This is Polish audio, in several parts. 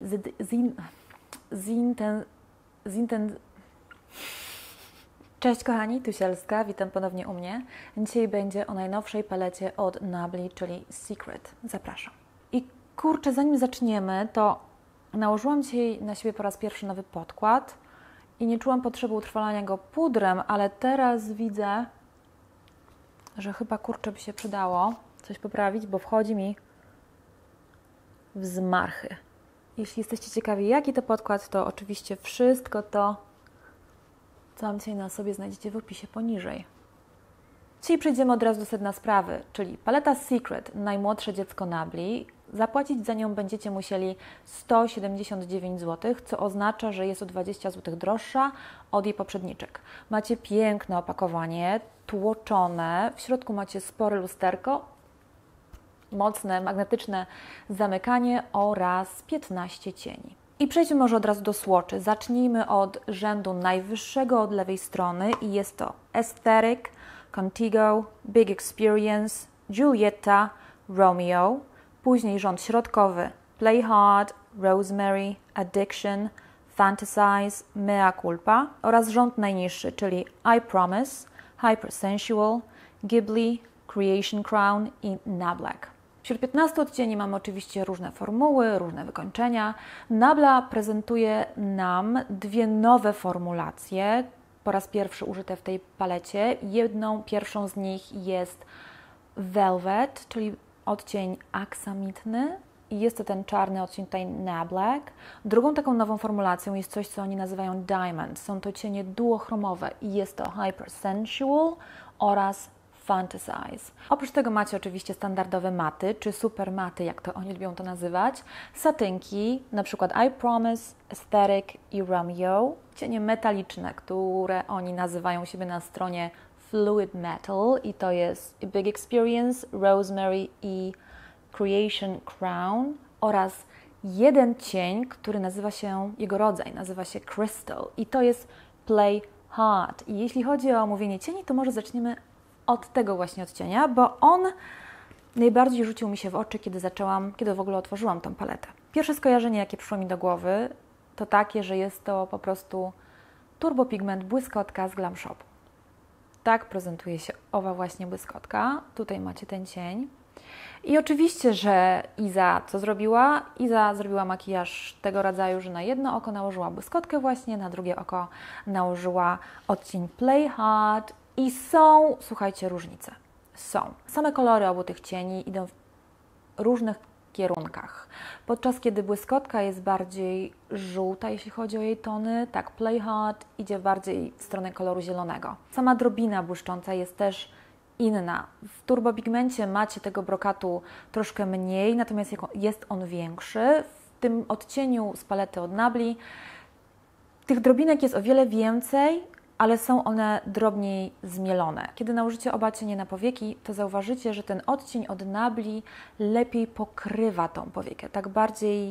Cześć kochani, tu Sielska, witam ponownie u mnie. Dzisiaj będzie o najnowszej palecie od Nabli, czyli Secret. Zapraszam. I kurczę, zanim zaczniemy, to nałożyłam dzisiaj na siebie po raz pierwszy nowy podkład i nie czułam potrzeby utrwalania go pudrem, ale teraz widzę, że chyba kurczę by się przydało coś poprawić, bo wchodzi mi w zmarchy. Jeśli jesteście ciekawi, jaki to podkład, to oczywiście wszystko to, co mam dzisiaj na sobie, znajdziecie w opisie poniżej. Dzisiaj przejdziemy od razu do sedna sprawy, czyli paleta Secret, najmłodsze dziecko Nabli. Zapłacić za nią będziecie musieli 179 zł, co oznacza, że jest o 20 zł droższa od jej poprzedniczek. Macie piękne opakowanie, tłoczone, w środku macie spore lusterko, mocne, magnetyczne zamykanie oraz 15 cieni. I przejdźmy może od razu do swatchy. Zacznijmy od rzędu najwyższego od lewej strony i jest to Aesthetic, Contigo, Big Experience, Giulietta, Romeo. Później rząd środkowy Play Hard, Rosemary, Addiction, Fantasize, Mea Culpa oraz rząd najniższy, czyli I Promise, Hypersensual, Ghibli, Creation Crown i Nablack. Wśród 15 odcieni mamy oczywiście różne formuły, różne wykończenia. Nabla prezentuje nam dwie nowe formulacje, po raz pierwszy użyte w tej palecie. Pierwszą z nich jest Velvet, czyli odcień aksamitny i jest to ten czarny odcień tutaj Nablack. Drugą taką nową formulacją jest coś, co oni nazywają Diamond. Są to cienie duochromowe i jest to Hypersensual oraz Fantasize. Oprócz tego macie oczywiście standardowe maty, czy super maty, jak to oni lubią to nazywać, satynki, na przykład I Promise, Aesthetic i Romeo, cienie metaliczne, które oni nazywają siebie na stronie Fluid Metal i to jest Big Experience, Rosemary i Creation Crown oraz jeden cień, który nazywa się, jego rodzaj nazywa się Crystal i to jest Play Hard. I jeśli chodzi o omówienie cieni, to może zaczniemy od tego właśnie odcienia, bo on najbardziej rzucił mi się w oczy, kiedy w ogóle otworzyłam tą paletę. Pierwsze skojarzenie, jakie przyszło mi do głowy, to takie, że jest to po prostu turbopigment błyskotka z Glam Shopu. Tak prezentuje się owa właśnie błyskotka. Tutaj macie ten cień. I oczywiście, że Iza co zrobiła? Iza zrobiła makijaż tego rodzaju, że na jedno oko nałożyła błyskotkę właśnie, na drugie oko nałożyła odcień Play Hard. I są, słuchajcie, różnice. Są. Same kolory obu tych cieni idą w różnych kierunkach. Podczas kiedy błyskotka jest bardziej żółta, jeśli chodzi o jej tony, tak Play Hard idzie bardziej w stronę koloru zielonego. Sama drobina błyszcząca jest też inna. W turbopigmencie macie tego brokatu troszkę mniej, natomiast jest on większy. W tym odcieniu z palety od Nabli tych drobinek jest o wiele więcej, ale są one drobniej zmielone. Kiedy nałożycie oba cienie na powieki, to zauważycie, że ten odcień od Nabli lepiej pokrywa tą powiekę. Tak bardziej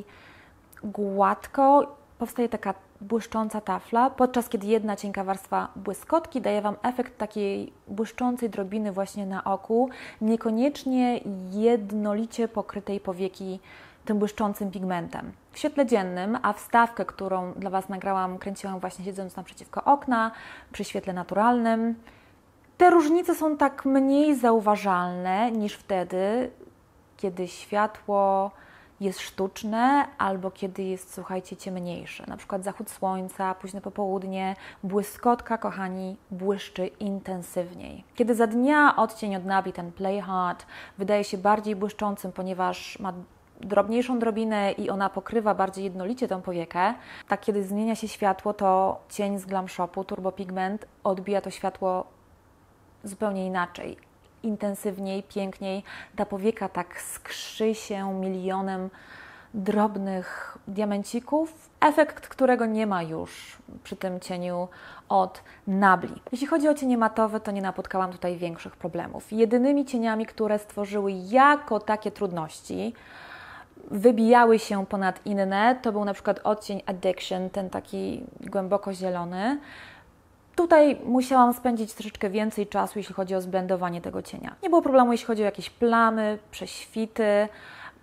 gładko powstaje taka błyszcząca tafla, podczas kiedy jedna cienka warstwa błyskotki daje Wam efekt takiej błyszczącej drobiny właśnie na oku, niekoniecznie jednolicie pokrytej powieki tym błyszczącym pigmentem. W świetle dziennym, a wstawkę, którą dla Was nagrałam, kręciłam właśnie siedząc naprzeciwko okna, przy świetle naturalnym. Te różnice są tak mniej zauważalne niż wtedy, kiedy światło jest sztuczne albo kiedy jest, słuchajcie, ciemniejsze. Na przykład zachód słońca, późne popołudnie, błyskotka, kochani, błyszczy intensywniej. Kiedy za dnia odcień od Nabli, ten Play Hard, wydaje się bardziej błyszczącym, ponieważ ma drobniejszą drobinę i ona pokrywa bardziej jednolicie tą powiekę. Tak, kiedy zmienia się światło, to cień z Glam Shopu, turbopigment, odbija to światło zupełnie inaczej, intensywniej, piękniej. Ta powieka tak skrzy się milionem drobnych diamencików, efekt którego nie ma już przy tym cieniu od Nabli. Jeśli chodzi o cienie matowe, to nie napotkałam tutaj większych problemów. Jedynymi cieniami, które stworzyły jako takie trudności, wybijały się ponad inne, to był na przykład odcień Addiction, ten taki głęboko zielony. Tutaj musiałam spędzić troszeczkę więcej czasu, jeśli chodzi o zblendowanie tego cienia. Nie było problemu, jeśli chodzi o jakieś plamy, prześwity.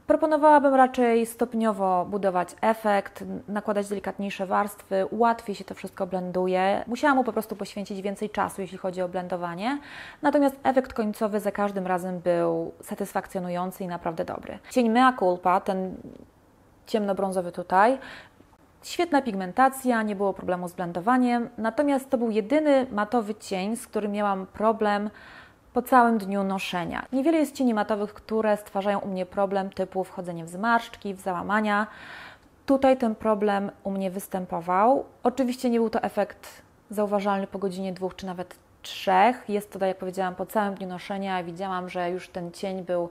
Proponowałabym raczej stopniowo budować efekt, nakładać delikatniejsze warstwy, łatwiej się to wszystko blenduje. Musiałam mu po prostu poświęcić więcej czasu, jeśli chodzi o blendowanie, natomiast efekt końcowy za każdym razem był satysfakcjonujący i naprawdę dobry. Cień Mea Culpa, ten ciemnobrązowy tutaj, świetna pigmentacja, nie było problemu z blendowaniem, natomiast to był jedyny matowy cień, z którym miałam problem po całym dniu noszenia. Niewiele jest cieni matowych, które stwarzają u mnie problem typu wchodzenie w zmarszczki, w załamania. Tutaj ten problem u mnie występował. Oczywiście nie był to efekt zauważalny po godzinie 2 czy nawet 3. Jest to, tak jak powiedziałam, po całym dniu noszenia. Widziałam, że już ten cień był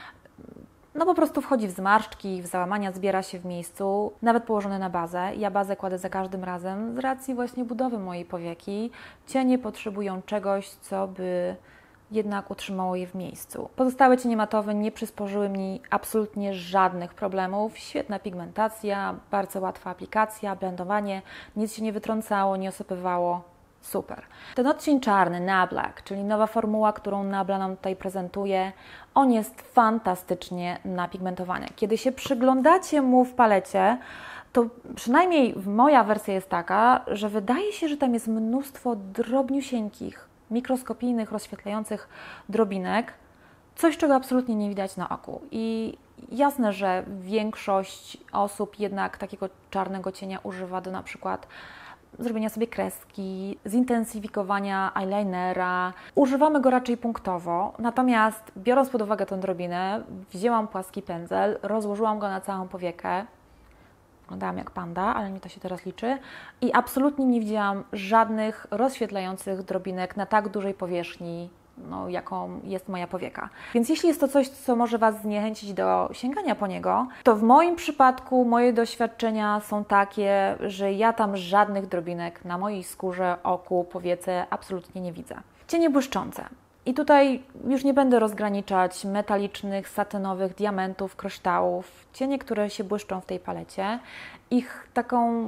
po prostu wchodzi w zmarszczki, w załamania, zbiera się w miejscu, nawet położony na bazę. Ja bazę kładę za każdym razem z racji właśnie budowy mojej powieki. Cienie potrzebują czegoś, co by jednak utrzymało je w miejscu. Pozostałe cienie matowe nie przysporzyły mi absolutnie żadnych problemów. Świetna pigmentacja, bardzo łatwa aplikacja, blendowanie, nic się nie wytrącało, nie osypywało. Super. Ten odcień czarny, Na Black, czyli nowa formuła, którą Nabla nam tutaj prezentuje, on jest fantastycznie napigmentowany. Kiedy się przyglądacie mu w palecie, to przynajmniej moja wersja jest taka, że wydaje się, że tam jest mnóstwo drobniusieńkich, mikroskopijnych, rozświetlających drobinek, coś, czego absolutnie nie widać na oku. I jasne, że większość osób jednak takiego czarnego cienia używa do na przykład zrobienia sobie kreski, zintensyfikowania eyelinera. Używamy go raczej punktowo, natomiast biorąc pod uwagę tę drobinę, wzięłam płaski pędzel, rozłożyłam go na całą powiekę. Wyglądałam jak panda, ale nie to się teraz liczy. I absolutnie nie widziałam żadnych rozświetlających drobinek na tak dużej powierzchni, jaką jest moja powieka. Więc jeśli jest to coś, co może Was zniechęcić do sięgania po niego, to w moim przypadku moje doświadczenia są takie, że ja tam żadnych drobinek na mojej skórze, oku, powiece absolutnie nie widzę. Cienie błyszczące. I tutaj już nie będę rozgraniczać metalicznych, satynowych, diamentów, kryształów. Cienie, które się błyszczą w tej palecie, ich taką,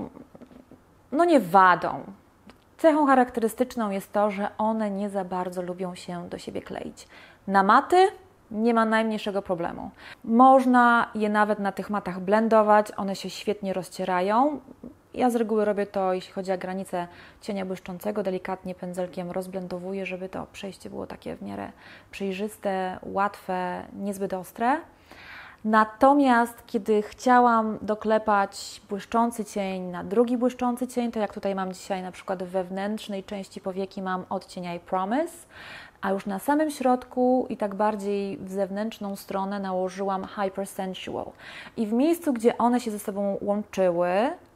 nie wadą. Cechą charakterystyczną jest to, że one nie za bardzo lubią się do siebie kleić. Na maty nie ma najmniejszego problemu. Można je nawet na tych matach blendować, one się świetnie rozcierają. Ja z reguły robię to, jeśli chodzi o granicę cienia błyszczącego, delikatnie pędzelkiem rozblendowuję, żeby to przejście było takie w miarę przejrzyste, łatwe, niezbyt ostre. Natomiast kiedy chciałam doklepać błyszczący cień na drugi błyszczący cień, to jak tutaj mam dzisiaj na przykład w wewnętrznej części powieki mam odcień I Promise, a już na samym środku i tak bardziej w zewnętrzną stronę nałożyłam Hypersensual. I w miejscu, gdzie one się ze sobą łączyły,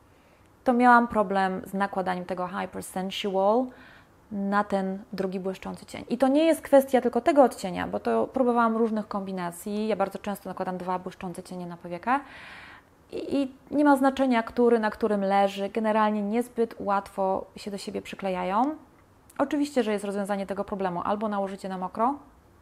to miałam problem z nakładaniem tego Hypersensual na ten drugi błyszczący cień. I to nie jest kwestia tylko tego odcienia, bo to próbowałam różnych kombinacji. Ja bardzo często nakładam 2 błyszczące cienie na powiekę i nie ma znaczenia, który na którym leży. Generalnie niezbyt łatwo się do siebie przyklejają. Oczywiście, że jest rozwiązanie tego problemu. Albo nałożycie na mokro,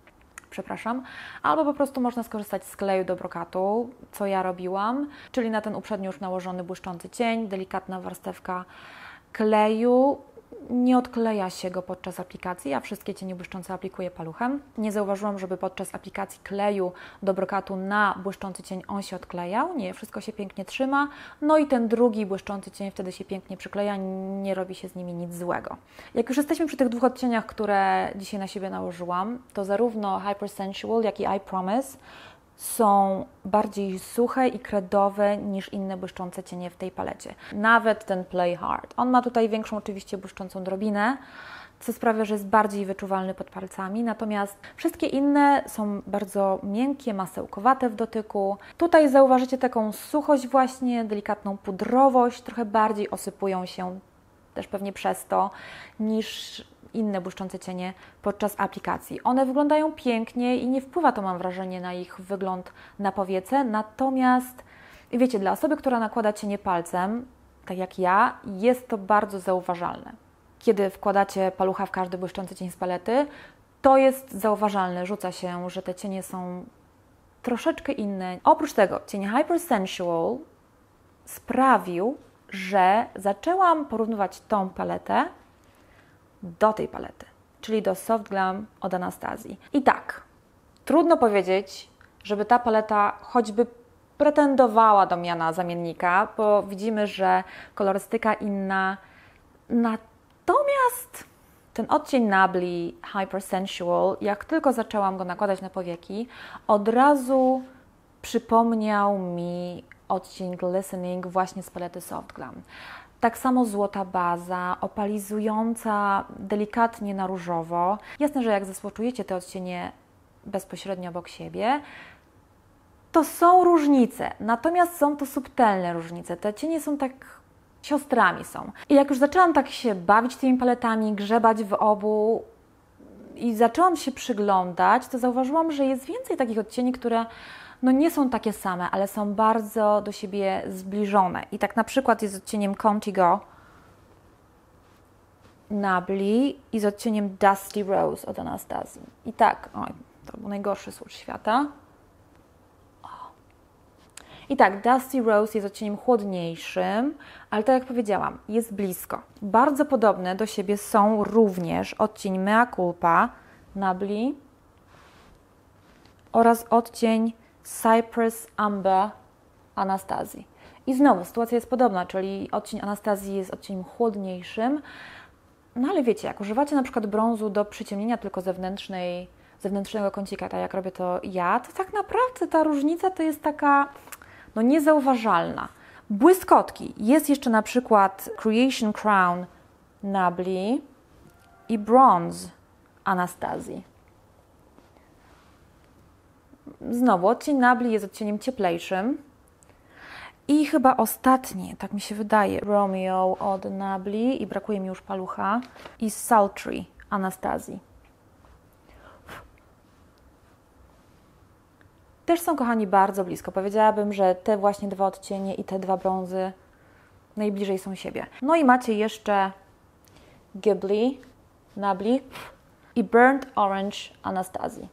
albo po prostu można skorzystać z kleju do brokatu, co ja robiłam, czyli na ten uprzednio już nałożony błyszczący cień, delikatna warstewka kleju. Nie odkleja się go podczas aplikacji, ja wszystkie cienie błyszczące aplikuję paluchem. Nie zauważyłam, żeby podczas aplikacji kleju do brokatu na błyszczący cień on się odklejał. Nie, wszystko się pięknie trzyma. No i ten drugi błyszczący cień wtedy się pięknie przykleja, nie robi się z nimi nic złego. Jak już jesteśmy przy tych 2 odcieniach, które dzisiaj na siebie nałożyłam, to zarówno Hypersensual, jak i I Promise są bardziej suche i kredowe niż inne błyszczące cienie w tej palecie. Nawet ten Play Hard. On ma tutaj większą oczywiście błyszczącą drobinę, co sprawia, że jest bardziej wyczuwalny pod palcami, natomiast wszystkie inne są bardzo miękkie, masełkowate w dotyku. Tutaj zauważycie taką suchość właśnie, delikatną pudrowość, trochę bardziej osypują się też pewnie przez to niż inne błyszczące cienie podczas aplikacji. One wyglądają pięknie i nie wpływa to, mam wrażenie, na ich wygląd na powiece, natomiast wiecie, dla osoby, która nakłada cienie palcem, tak jak ja, jest to bardzo zauważalne. Kiedy wkładacie palucha w każdy błyszczący cień z palety, to jest zauważalne, rzuca się, że te cienie są troszeczkę inne. Oprócz tego cień Hypersensual sprawił, że zaczęłam porównywać tą paletę do tej palety, czyli do Soft Glam od Anastazji. I tak, trudno powiedzieć, żeby ta paleta choćby pretendowała do miana zamiennika, bo widzimy, że kolorystyka inna. Natomiast ten odcień Nabli Hypersensual, jak tylko zaczęłam go nakładać na powieki, od razu przypomniał mi odcień Glistening właśnie z palety Soft Glam. Tak samo złota baza, opalizująca delikatnie na różowo. Jasne, że jak zasłoczujecie te odcienie bezpośrednio obok siebie, to są różnice, natomiast są to subtelne różnice. Te cienie są tak siostrami są. I jak już zaczęłam tak się bawić tymi paletami, grzebać w obu i zaczęłam się przyglądać, to zauważyłam, że jest więcej takich odcieni, które nie są takie same, ale są bardzo do siebie zbliżone. I tak na przykład jest z odcieniem Contigo Nabli i z odcieniem Dusty Rose od Anastazji. I tak, to był najgorszy słucz świata. I tak, Dusty Rose jest odcieniem chłodniejszym, ale tak jak powiedziałam, jest blisko. Bardzo podobne do siebie są również odcień Mea Culpa Nabli oraz odcień Cypress Amber Anastazji. I znowu sytuacja jest podobna, czyli odcień Anastazji jest odcieniem chłodniejszym, ale wiecie, jak używacie na przykład brązu do przyciemnienia tylko zewnętrznego kącika, tak jak robię to ja, to tak naprawdę ta różnica to jest taka niezauważalna. Błyskotki. Jest jeszcze na przykład Creation Crown Nabli i Bronze Anastazji. Znowu odcień Nabli jest odcieniem cieplejszym. I chyba ostatnie, tak mi się wydaje, Romeo od Nabli i brakuje mi już palucha i Sultry Anastazji. Też są, kochani, bardzo blisko. Powiedziałabym, że te właśnie dwa odcienie i te dwa brązy najbliżej są siebie. No i macie jeszcze Ghibli Nabli i Burnt Orange Anastazji.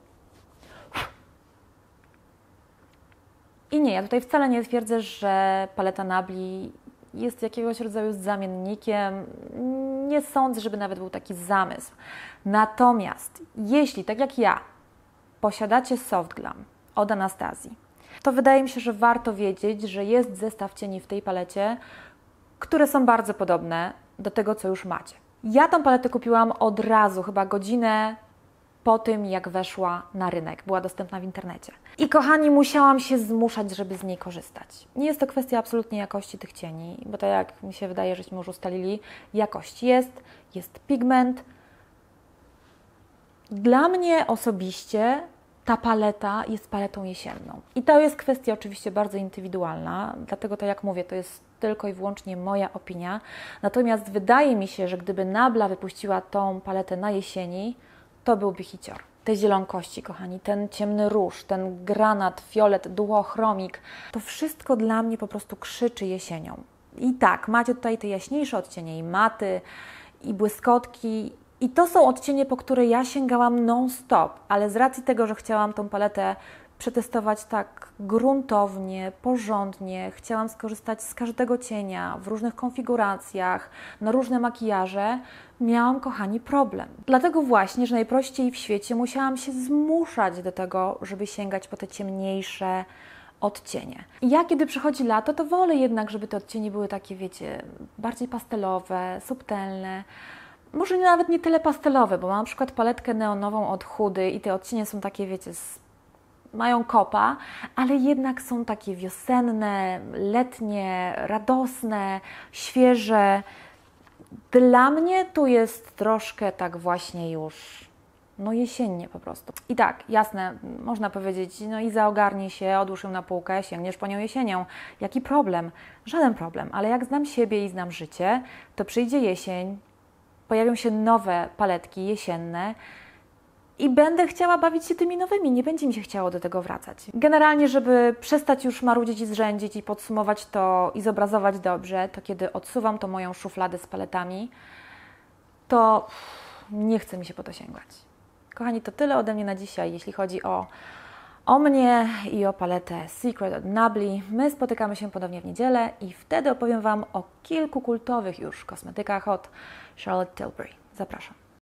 I nie, ja tutaj wcale nie twierdzę, że paleta Nabli jest jakiegoś rodzaju zamiennikiem. Nie sądzę, żeby nawet był taki zamysł. Natomiast jeśli, tak jak ja, posiadacie Soft Glam od Anastazji, to wydaje mi się, że warto wiedzieć, że jest zestaw cieni w tej palecie, które są bardzo podobne do tego, co już macie. Ja tą paletę kupiłam od razu, chyba godzinę po tym, jak weszła na rynek. Była dostępna w internecie. I kochani, musiałam się zmuszać, żeby z niej korzystać. Nie jest to kwestia absolutnie jakości tych cieni, bo tak jak mi się wydaje, żeśmy już ustalili, jakość jest pigment. Dla mnie osobiście ta paleta jest paletą jesienną. I to jest kwestia oczywiście bardzo indywidualna, dlatego tak jak mówię, to jest tylko i wyłącznie moja opinia. Natomiast wydaje mi się, że gdyby Nabla wypuściła tą paletę na jesieni, to byłby hicior. Te zielonkości, kochani, ten ciemny róż, ten granat, fiolet, duochromik, to wszystko dla mnie po prostu krzyczy jesienią. I tak, macie tutaj te jaśniejsze odcienie i maty, i błyskotki, i to są odcienie, po które ja sięgałam non-stop, ale z racji tego, że chciałam tą paletę przetestować tak gruntownie, porządnie, chciałam skorzystać z każdego cienia w różnych konfiguracjach, na różne makijaże, miałam, kochani, problem. Dlatego właśnie, że najprościej w świecie musiałam się zmuszać do tego, żeby sięgać po te ciemniejsze odcienie. I ja, kiedy przychodzi lato, to wolę jednak, żeby te odcienie były takie, wiecie, bardziej pastelowe, subtelne. Może nawet nie tyle pastelowe, bo mam na przykład paletkę neonową od Hudy i te odcienie są takie, wiecie, mają kopa, ale jednak są takie wiosenne, letnie, radosne, świeże. Dla mnie tu jest troszkę tak właśnie już, jesiennie po prostu. I tak, jasne, można powiedzieć, Iza, ogarnij się, odłóż ją na półkę, sięgniesz po nią jesienią. Jaki problem? Żaden problem, ale jak znam siebie i znam życie, to przyjdzie jesień, pojawią się nowe paletki jesienne i będę chciała bawić się tymi nowymi, nie będzie mi się chciało do tego wracać. Generalnie, żeby przestać już marudzić i zrzędzić i podsumować to i zobrazować dobrze, to kiedy odsuwam tą moją szufladę z paletami, to nie chce mi się po to sięgać. Kochani, to tyle ode mnie na dzisiaj, jeśli chodzi o mnie i o paletę Secret od Nabli. My spotykamy się ponownie w niedzielę i wtedy opowiem Wam o kilku kultowych już kosmetykach od Charlotte Tilbury. Zapraszam.